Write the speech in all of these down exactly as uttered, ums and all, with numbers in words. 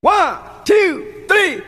One, two, three.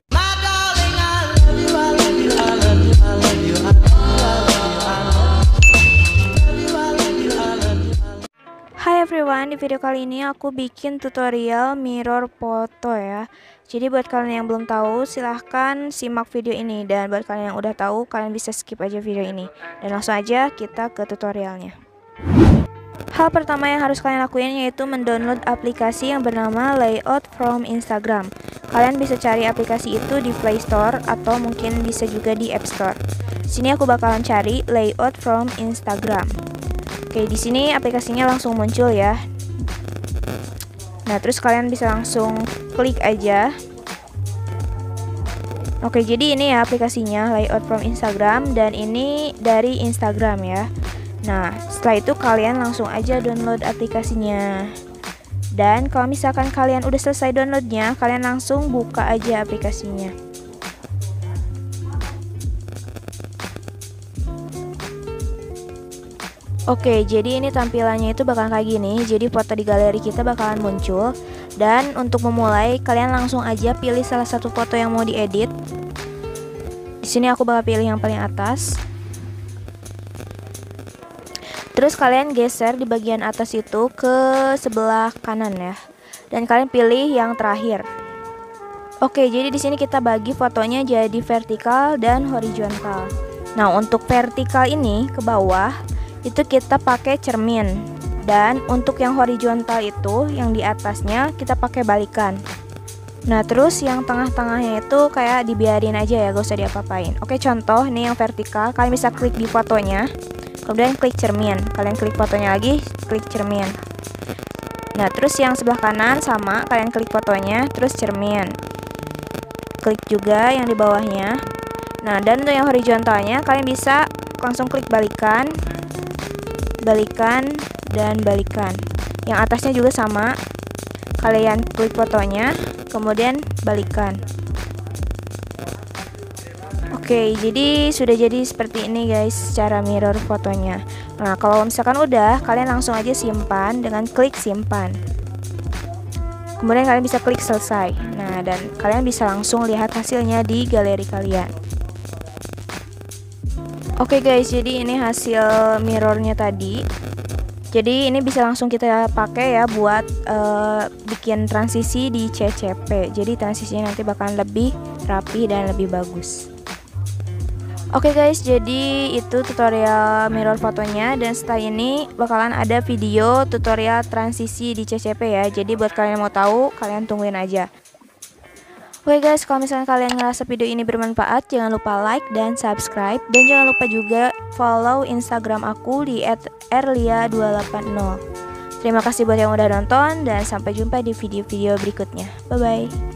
Hai everyone, di video kali ini aku bikin tutorial mirror foto ya. Jadi buat kalian yang belum tahu, silahkan simak video ini. Dan buat kalian yang udah tahu, kalian bisa skip aja video ini. Dan langsung aja kita ke tutorialnya. Hal pertama yang harus kalian lakuin yaitu mendownload aplikasi yang bernama Layout from Instagram. Kalian bisa cari aplikasi itu di Play Store atau mungkin bisa juga di App Store. Sini aku bakalan cari Layout from Instagram. Oke, di sini aplikasinya langsung muncul ya. Nah, terus kalian bisa langsung klik aja. Oke, jadi ini ya aplikasinya Layout from Instagram dan ini dari Instagram ya. Nah, setelah itu kalian langsung aja download aplikasinya. Dan kalau misalkan kalian udah selesai downloadnya, kalian langsung buka aja aplikasinya. Oke, jadi ini tampilannya itu bakal kayak gini. Jadi foto di galeri kita bakalan muncul. Dan untuk memulai, kalian langsung aja pilih salah satu foto yang mau diedit. Di sini aku bakal pilih yang paling atas. Terus kalian geser di bagian atas itu ke sebelah kanan ya. Dan kalian pilih yang terakhir. Oke, jadi di sini kita bagi fotonya jadi vertikal dan horizontal. Nah, untuk vertikal ini ke bawah itu kita pakai cermin. Dan untuk yang horizontal itu yang di atasnya kita pakai balikan. Nah, terus yang tengah-tengahnya itu kayak dibiarin aja ya, gak usah diapa-apain. Oke, contoh nih yang vertikal, kalian bisa klik di fotonya. Kemudian klik cermin, kalian klik fotonya lagi, klik cermin. Nah, terus yang sebelah kanan sama, kalian klik fotonya, terus cermin. Klik juga yang di bawahnya. Nah, dan untuk yang horizontalnya, kalian bisa langsung klik balikan, balikan, dan balikan. Yang atasnya juga sama, kalian klik fotonya, kemudian balikan. Oke, jadi sudah jadi seperti ini guys cara mirror fotonya. Nah, kalau misalkan udah, kalian langsung aja simpan dengan klik simpan. Kemudian kalian bisa klik selesai. Nah, dan kalian bisa langsung lihat hasilnya di galeri kalian. Oke guys, jadi ini hasil mirrornya tadi. Jadi ini bisa langsung kita pakai ya buat uh, bikin transisi di C C P. Jadi transisinya nanti bakalan lebih rapi dan lebih bagus. Oke guys, jadi itu tutorial mirror fotonya. Dan setelah ini bakalan ada video tutorial transisi di C C P ya. Jadi buat kalian yang mau tahu, kalian tungguin aja. Oke guys, kalau misalnya kalian ngerasa video ini bermanfaat, jangan lupa like dan subscribe. Dan jangan lupa juga follow Instagram aku di et erlia dua delapan nol. Terima kasih buat yang udah nonton dan sampai jumpa di video-video berikutnya. Bye bye.